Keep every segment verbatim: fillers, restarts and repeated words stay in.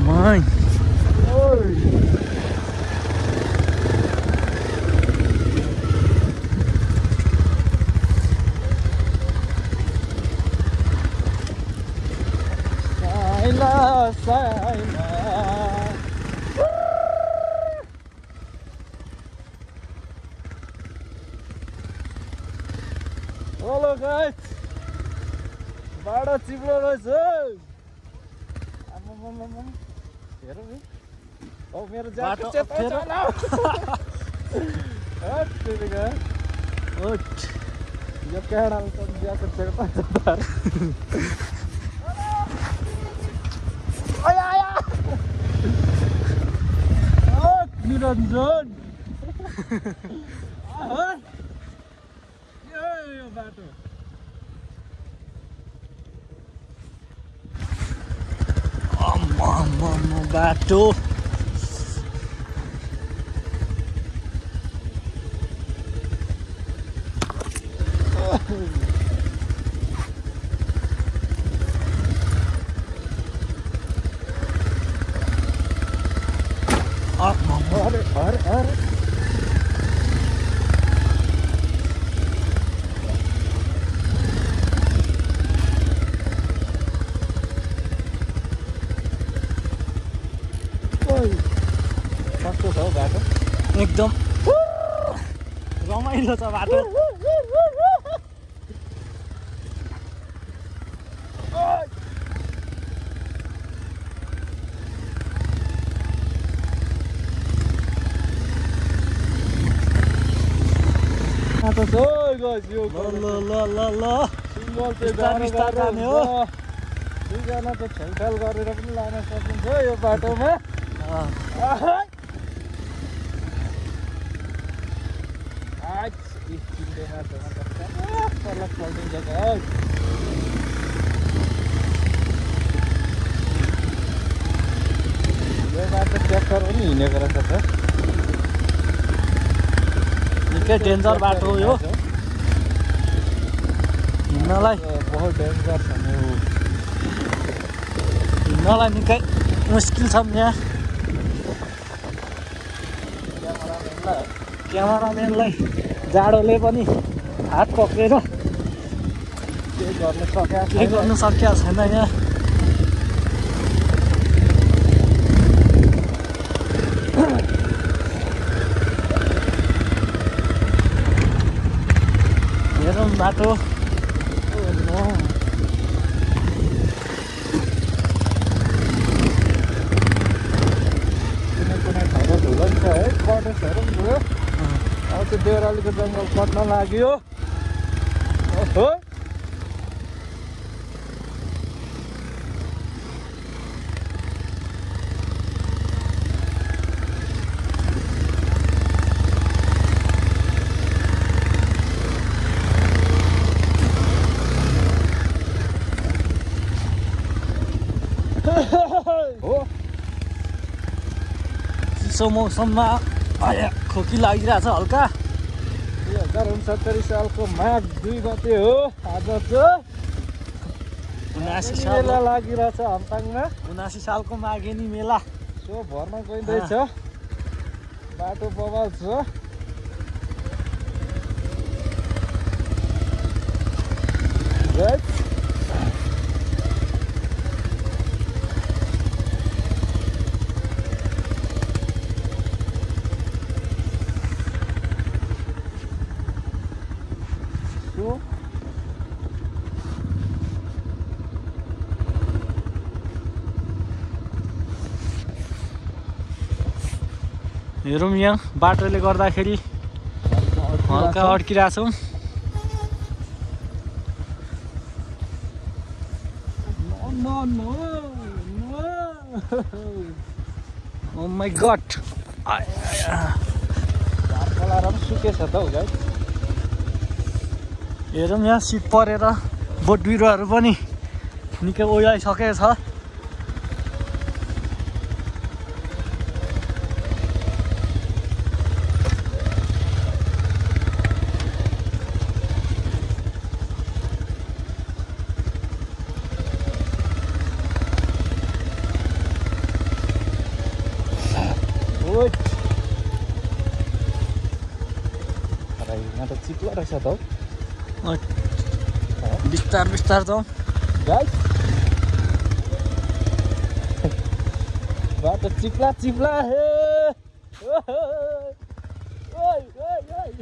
mãe. Oi. Sai lá, sai lá. Hello guys. Bada चिप्लो रहेछ। आमामामा हेरौ नि। ओ मेरो ज्याकेट चेता छ न। हट तेरिका। ओट यो क्याडाल त ज्याकेट चेता छ त। आया आया। हट निरञ्जन। हट। यो यो बाटो। अम्मा बाटो अरे अरे अरे कस्तो छ हौ बाटो एकदम रमाइलो छ बाटो। बाटो छ गाइस यो ल ल ल ल ल सिङ्गल चाहिँ बिस्तार बिस्तार जाने हो। दुईजना त छेलछाल गरेर पनि लान सकिन्छ यो बाटोमा। आज इस किनेमास्टरमा त तल पल्टिन्छ त है। यो बाटो ट्र्याक्टर पनि हिँडेको रहेछ त। निकै डेन्जर बाटो हो यो हिँड्नलाई। बहुत डेन्जर छ नि यो। हिँड्नलाई निकै मुस्किल छ यहाँ। क्यामेराम्यानलाई जाडोले पनि हात पक्रेर केही गर्नु सकेको केही गर्नु सकिएको छैन यहाँ। हेरौँ बाटो कुनै कुनै ठाउँमा धुलो नि छ है। कटेसहरू पनि भयो। अब त्यो देउरालीको जङ्गल कट्न लाग्यो। ओहो हो चिसो मौसममा आया खोकी लागिरहेछ हल्का। दुई हजार उनसत्तरी सालको माघ दुई गते हो आज चाहिँ। उनासी मेला साल लागिरहेछ हाम्पाङमा। उनासी सालको माघेनी मेला। सो भरमा गइँदैछ। बाटो बवाल छ। हेरौँ यहाँ बाटोले गर्दाखेरि हल्का अड्किरहेछौँ। ओ माई गड झारपलाएर पनि सुकेछ त हौ गाइस। हेरौँ यहाँ शीत परेर बोट बिरुवाहरू पनि निकै ओइलाइसकेको छ। रहेछ त हौ बिस्तार बिस्तार जाउँ गाइस बाटो चिप्ला चिप्ला हे ओइ ओइ ओइ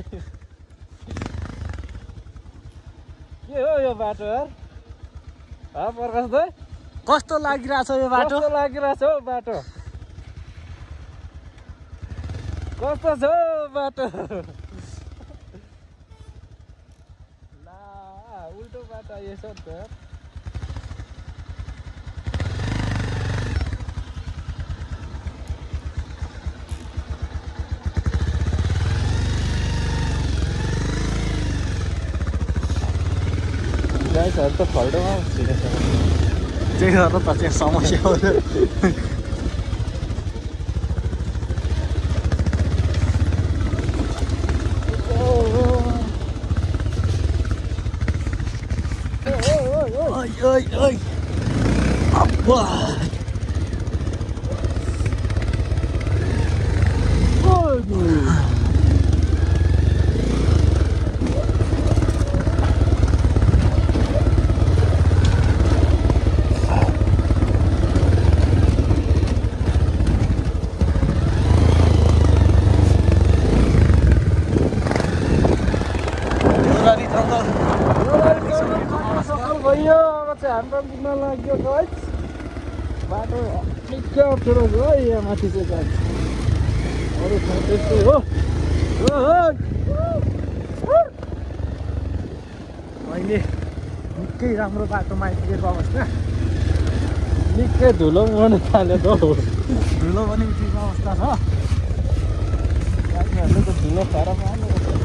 के हो यो बाटो यार हा प्रकाश दाइ कस्तो लागिरहेछ यो बाटो कस्तो लागिरहेछ हौ बाटो कस्तो छ बाटो ला उल्टो बाटो आइएछ नि त गाइसहरू त खल्डोमा छिरेछ त्यही गरेर त त्यहाँ समस्या हो ओइ ओइ ओइ अब्बा भइयो अब चाहिँ हाम्रोमा पुग्न लाग्यो गाइस बाटो निकै अप्ठ्यारो छ है यहाँ माथि चाहिँ गाइस अरू ठाउँ त्यस्तै हो अहिले निकै राम्रो बाटोमा आइपुगेको अवस्था निकै धुलो मन थाल्यो त हौ धुलो पनि उठेको अवस्था छ गाडीहरूले त धुलो खराब आउनु